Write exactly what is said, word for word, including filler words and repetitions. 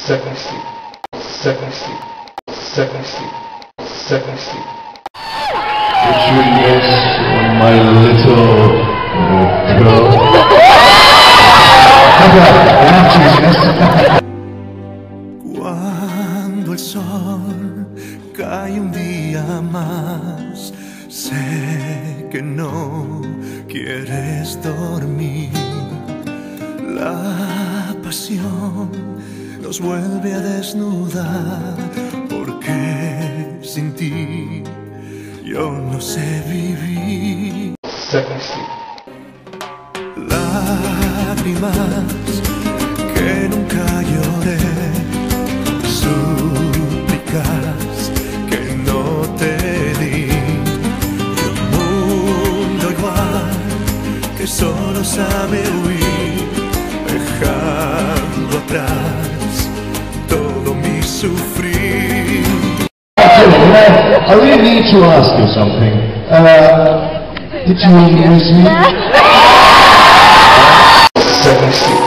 second sleep, second sleep, second sleep, second sleep. Did you miss my little girl? Cuando el sol cae un día más, sé que no quieres dormir. La pasión nos vuelve a desnudar, porque sin ti yo no sé vivir. Second sleep. Lágrimas que nunca lloré, súplicas que no te di, y un mundo igual que solo sabe huir, dejando atrás todo mi sufrir. I really need to ask you something. Uh, did you miss me? Second sleep.